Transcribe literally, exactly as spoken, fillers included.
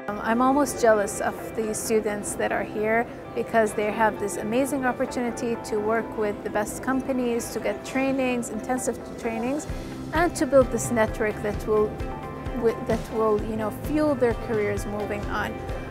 Um, I'm almost jealous of the students that are here because they have this amazing opportunity to work with the best companies, to get trainings, intensive trainings, and to build this network that will, that will, you know, fuel their careers moving on.